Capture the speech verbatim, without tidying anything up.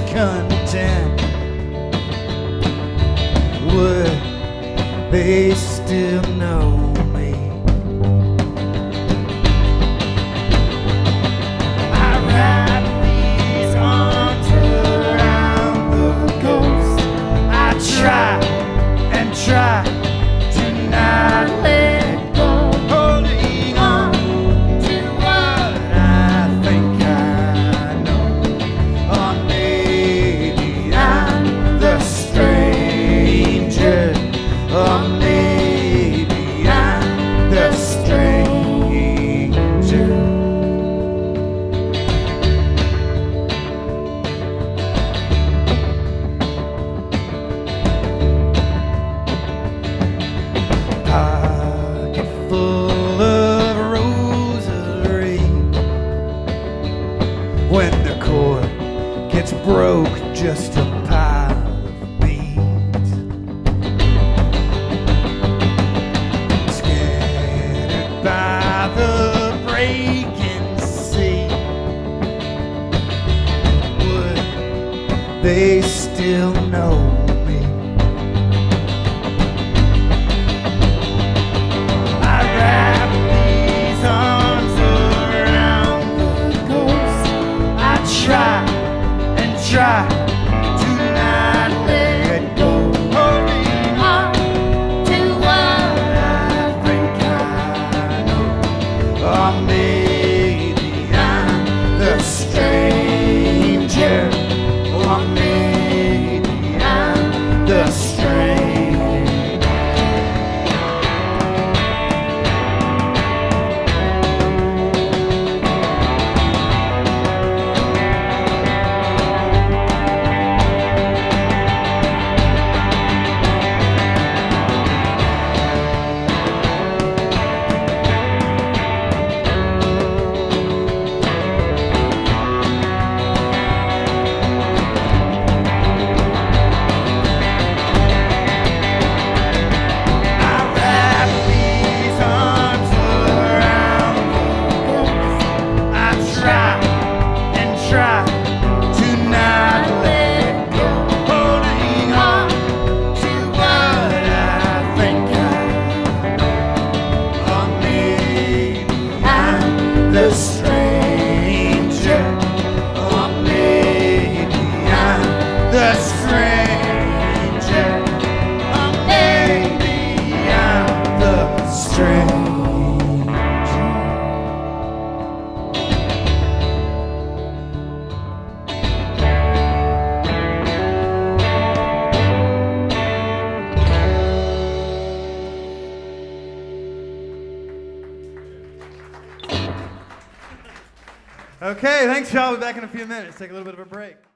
content. Would they still know me? I wrap these arms around the ghost. I try and try to not let go, holding on to what I think I know. Or maybe I'm the stranger. Or maybe I'm the stranger. Pocket full of rosary. When the cord gets broke, just a pile of beads. Scattered by the breaking sea. Would they still know me? I wrap these arms around the ghost. I try and try to not let go, holding on to what I think I know. Or maybe I'm the stranger. Or maybe I'm the stranger. The stranger, or maybe I'm the stranger, or maybe I'm the stranger. Okay, thanks, y'all. We'll be back in a few minutes. Take a little bit of a break.